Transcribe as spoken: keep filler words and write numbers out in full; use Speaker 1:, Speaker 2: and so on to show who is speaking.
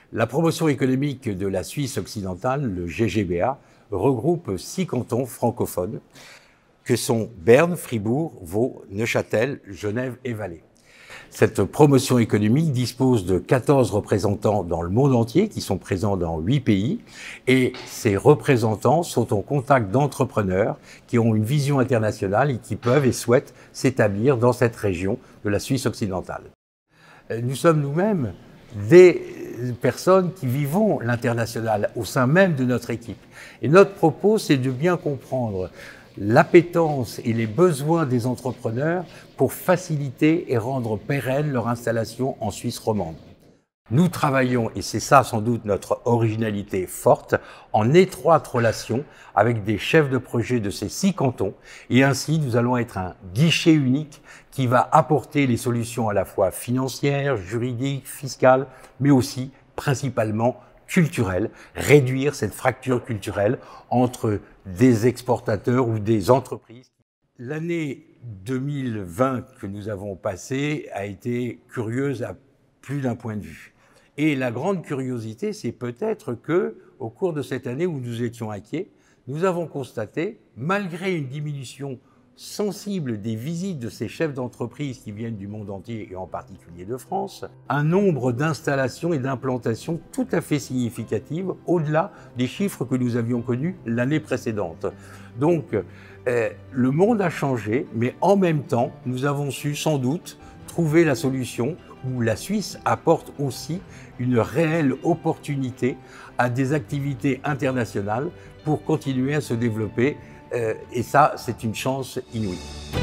Speaker 1: La promotion économique de la Suisse occidentale, le G G B A, regroupe six cantons francophones que sont Berne, Fribourg, Vaud, Neuchâtel, Genève et Valais. Cette promotion économique dispose de quatorze représentants dans le monde entier qui sont présents dans huit pays et ces représentants sont en contact d'entrepreneurs qui ont une vision internationale et qui peuvent et souhaitent s'établir dans cette région de la Suisse occidentale. Nous sommes nous-mêmes des personnes qui vivons l'international au sein même de notre équipe. Et notre propos, c'est de bien comprendre l'appétence et les besoins des entrepreneurs pour faciliter et rendre pérenne leur installation en Suisse romande. Nous travaillons, et c'est ça sans doute notre originalité forte, en étroite relation avec des chefs de projet de ces six cantons et ainsi nous allons être un guichet unique qui va apporter les solutions à la fois financières, juridiques, fiscales, mais aussi principalement culturelles, réduire cette fracture culturelle entre des exportateurs ou des entreprises. L'année deux mille vingt que nous avons passée a été curieuse à plus d'un point de vue. Et la grande curiosité, c'est peut-être que, au cours de cette année où nous étions inquiets, nous avons constaté, malgré une diminution sensible des visites de ces chefs d'entreprise qui viennent du monde entier et en particulier de France, un nombre d'installations et d'implantations tout à fait significatives au-delà des chiffres que nous avions connus l'année précédente. Donc, euh, le monde a changé, mais en même temps, nous avons su sans doute trouver la solution où la Suisse apporte aussi une réelle opportunité à des activités internationales pour continuer à se développer. Euh, et ça, c'est une chance inouïe.